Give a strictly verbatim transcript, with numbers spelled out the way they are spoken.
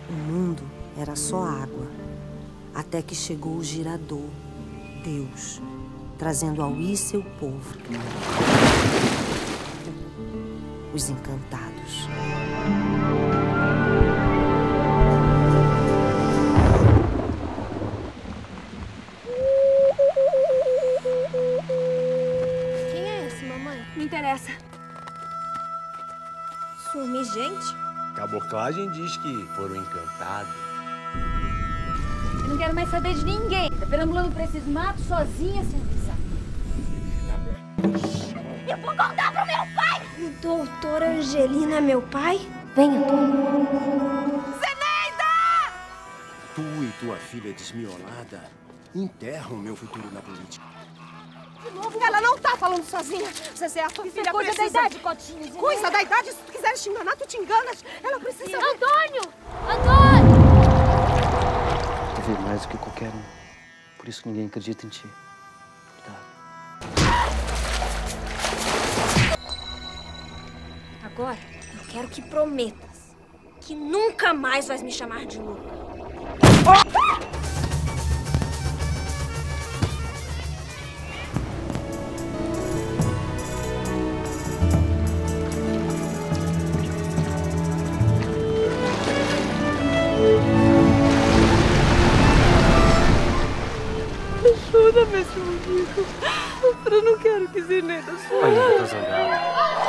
O mundo era só água, até que chegou o girador, Deus, trazendo ao I seu povo, os encantados. Quem é esse, mamãe? Não interessa. Sumir gente? Caboclagem diz que foram encantados. Eu não quero mais saber de ninguém. Tá perambulando por esses matos sozinha, sem avisar. Eu vou contar pro meu pai! O doutor Angelina é meu pai? Venha, Antônio. Zeneida! Tu e tua filha desmiolada enterram meu futuro na política. De novo, ela não tá falando sozinha. Zezé, a tua Isso filha é coisa precisa... da idade, Cotinha. Zeneida. Coisa da idade? Se tu quiseres te enganar, tu te enganas. Ela precisa... Antônio! Antônio! Tu vê mais do que qualquer um. Por isso que ninguém acredita em ti. Cuidado. Agora, eu quero que prometas que nunca mais vais me chamar de louca. Ajuda-me, seu amigo. Eu não quero que Zeneida sua. Ainda tá zangado.